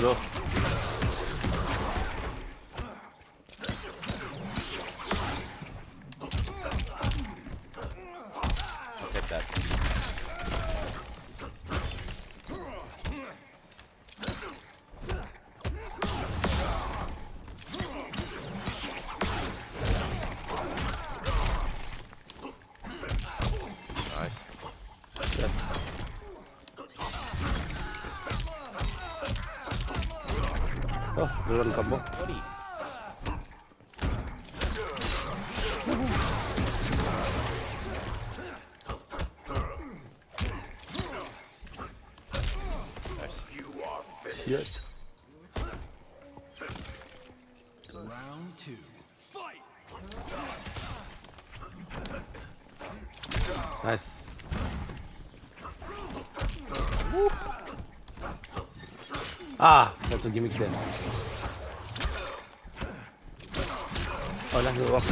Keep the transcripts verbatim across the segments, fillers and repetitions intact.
no. Hit that. Oh, duluan combo. Shit. Round two. Fight. Nice. Woo. Ah, that's a gimmick there. Oh, that's a rock.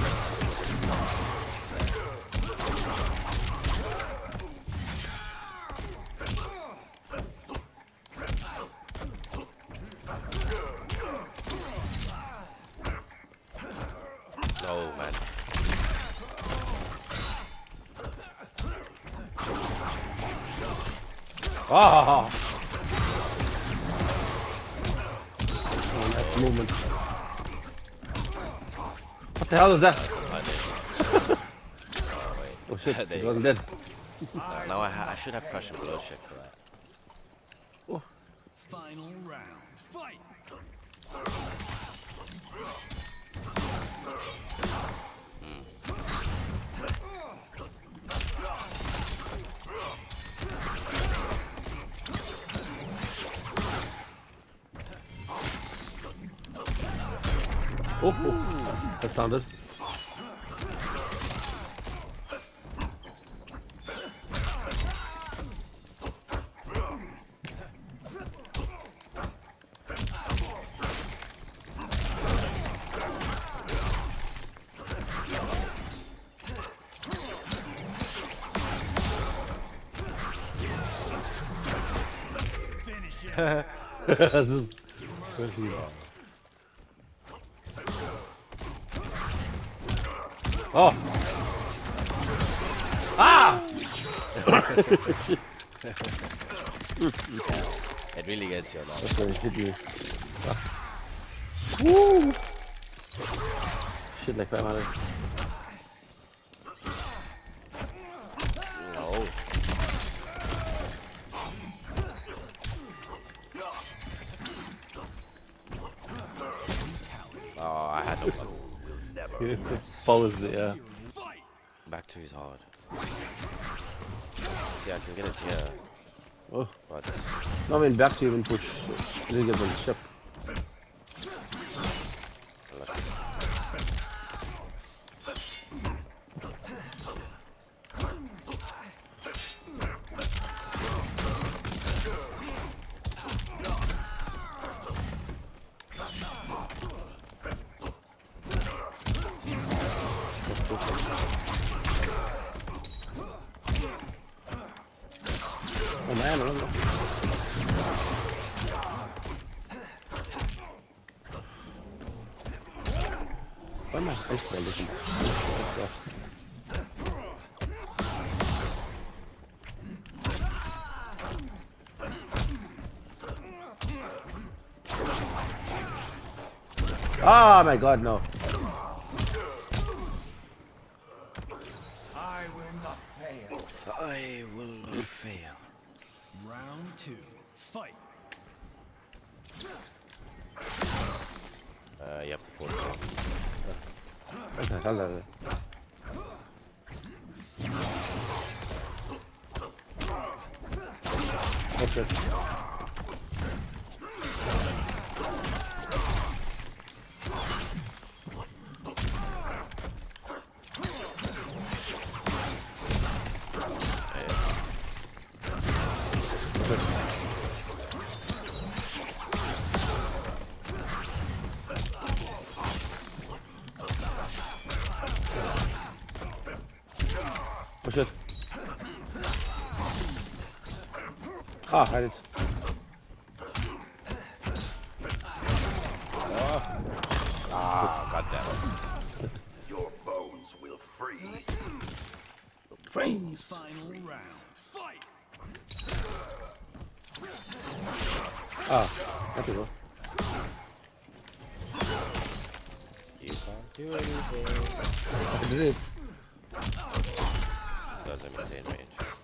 No, man. Ah! Oh, nice movement. What the hell is that? Oh, wait. Oh shit, There it you wasn't dead. No, now I, ha I should have Crush and Blow check for that. Oh. Final round. Fight. Oh, oh, that sounded. Finish it. This is crazy. Oh! Ah! It really gets you, man. That's where it hit me. Ah. Woo! Shit like that, man. No. Oh, I had no fun. He follows it, yeah. Back two is hard. Yeah, I can get it here. Oh. But No, I mean, back to even push. You didn't get on the ship. Oh man, I don't know. Why am I ice ball looking? Oh my god, no. I will not fail. I will not fail. Round two. Fight. Uh, you have to force it. What the hell is it? What's this? Oh shit. Ah, I did. Freeze. Final round. Fight. Ah, that's it. You can't do anything. I did it. Does him insane range.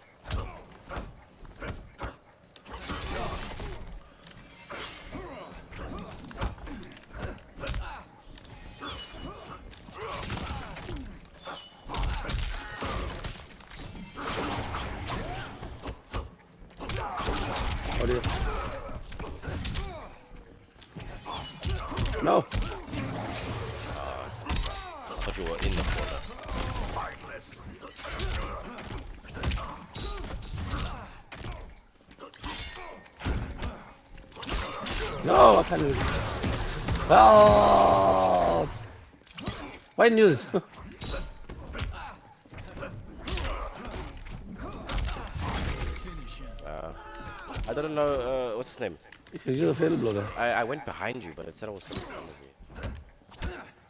Oh dear. No. I thought you were in the corner. No, I can't do it. Oh! Why didn't you use it? Uh, I don't know, uh, what's his name? You're a fail blower. I, I went behind you, but it said I was in front of you.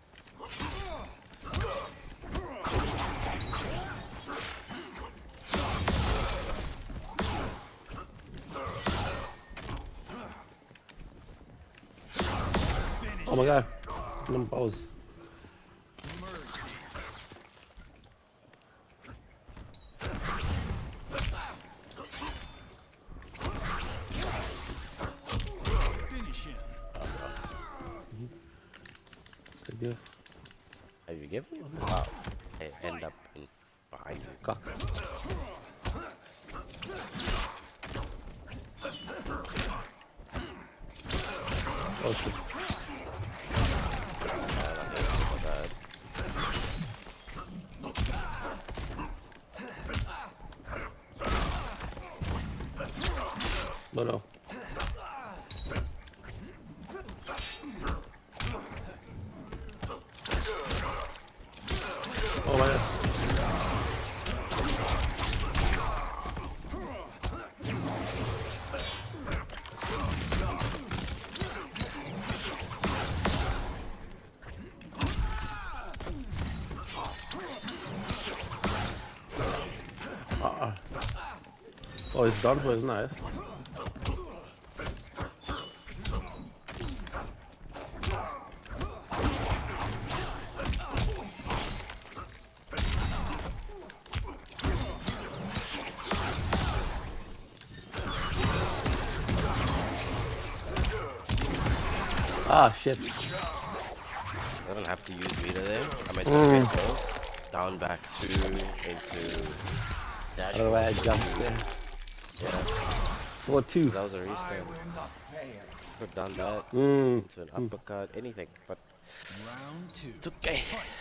Oh my god. No pause. Finish him. Good deal. Have you given? Wow. I end up in behind you. Cock. Oh shit. No, no. Oh my god. Uh-uh. Oh, it's done for, it's nice. Ah, shit. I don't have to use meter there. I might Mm. just mm. down back two into dash. I don't know why I jumped there. Yeah, Four two. that was a restand. Could have done that Mm. into an uppercut, anything, but Round two. it's okay.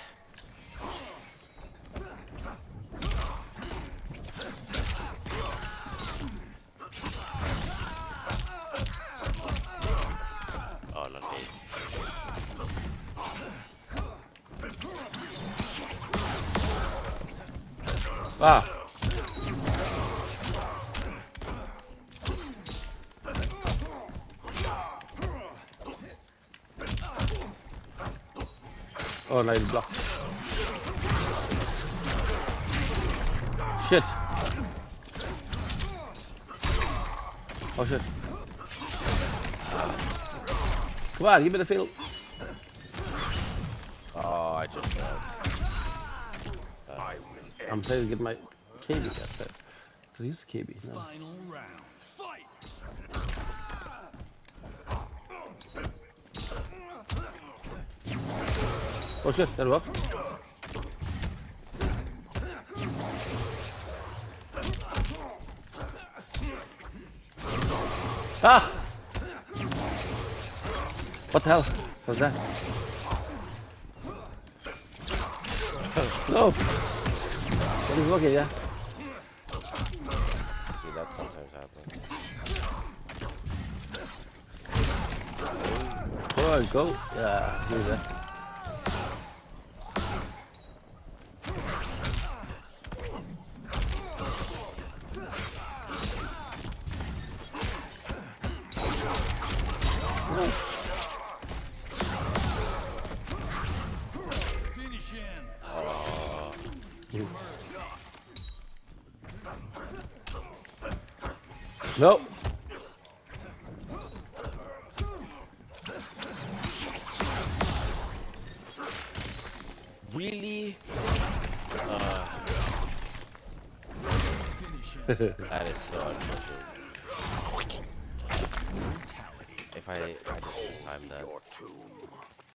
Oh, not dead. Ah. Oh, nice block. Shit. Oh shit. Come on, give me the field. Oh, I just uh, I'm trying to get my K B at that. So use K B now. Final round. Fight. Oh shit, that worked. Ah! What the hell was that? No! That is okay, yeah. see, that sometimes happens. Oh, go. Yeah, do that. Finish him. Nope. Really? Uh, Finish him. that is so unfortunate. Brutality. If I, I just time that.